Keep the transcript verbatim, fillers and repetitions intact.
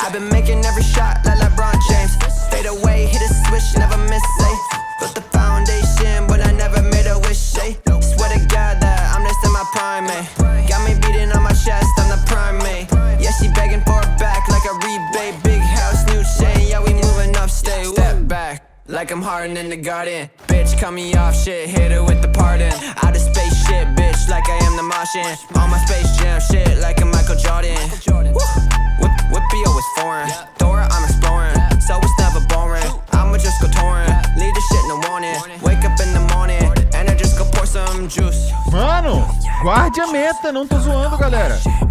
I've been making every shot like LeBron James. Fade away, hit a switch, never miss, say. Built the foundation, but I never made a wish, say. Swear to God that I'm next in my prime, eh. Got me beating on my chest, I'm the primate. Yeah, she begging for it back like a rebate. Big house, new chain, yeah, we moving upstate. Step back, like I'm Harden in the garden. Bitch, cut me off, shit, hit her with the pardon. Out of space shit, bitch, like I am the Martian. On my Space Jam shit, like a Michael Jordan. Whip, Whippy always foreign. Dora, I'm exploring, so it's never boring. I'ma just go touring, leave the shit in the morning. Wake up in the morning, and I just go pour some juice. Mano, guarde a meta, não tô zoando, galera.